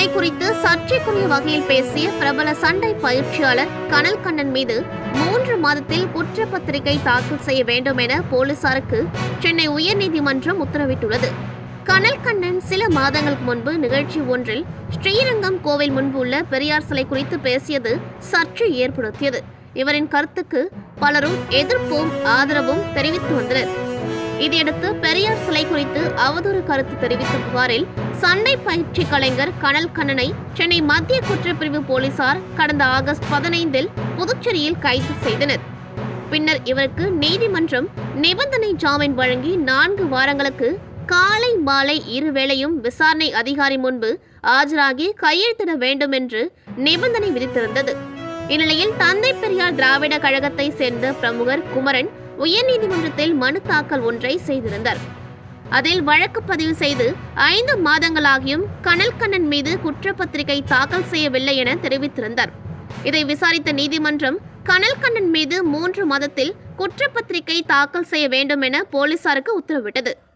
சிலை குறித்து சர்ச்சைக்குரிய வகையில் பேசிய பிரபல சண்டை பயிற்சியாளர் கனல் கண்ணன் மீது 3 மாதத்தில் குற்றப்பத்திரிகை தாக்கல் செய்ய வேண்டும் என போலீசாருக்கு சென்னை உயர்நீதிமன்றம் உத்தரவிட்டுள்ளது. கனல் கண்ணன் சில மாதங்களுக்கு முன்பு நிகழ்ச்சி ஒன்றில் ஸ்ரீரங்கம் கோவில் முன்பு உள்ள பெரியார் சிலை குறித்து பேசியது சர்ச்சை ஏற்படுத்தியது. இவரின் கருத்துக்கு பலரும் எதிர்ப்பும் ஆதரவும் தெரிவித்து வந்தனர். இதையடுத்து பெரியார் சிலை குறித்து அவதூறு கருத்து தெரிவித்த புகாரில் சண்டை பயிற்சி கலைஞர் கனல் கண்ணனை சென்னை மத்திய குற்றப்பிரிவு போலீசார் கடந்த ஆகஸ்ட் 15 புதுச்சேரியில் கைது செய்தனர். பின்னர் இவருக்கு நீதிமன்றம் நிபந்தனை ஜாமீன் வழங்கி 4 வாரங்களுக்கு காலை மாலை இருவேளையும் விசாரணை அதிகாரி முன்பு ஆஜராகி கையெழுத்திட வேண்டும் என்று நிபந்தனை விதித்திருந்தது. இந்நிலையில் தந்தை பெரியார் திராவிட கழகத்தை சேர்ந்த பிரமுகர் குமரன் உயர்நீதிமன்றத்தில் மனு தாக்கல் ஒன்றை செய்திருந்தார். அதில் வழக்கு பதிவு செய்து 5 மாதங்களாகியும் கனல் கண்ணன் மீது குற்றப்பத்திரிகை தாக்கல் செய்யவில்லை என தெரிவித்திருந்தார். இதை விசாரித்த நீதிமன்றம் கனல் கண்ணன் மீது 3 மாதத்தில் குற்றப்பத்திரிகை தாக்கல் செய்ய வேண்டும் என போலீசாருக்கு உத்தரவிட்டது.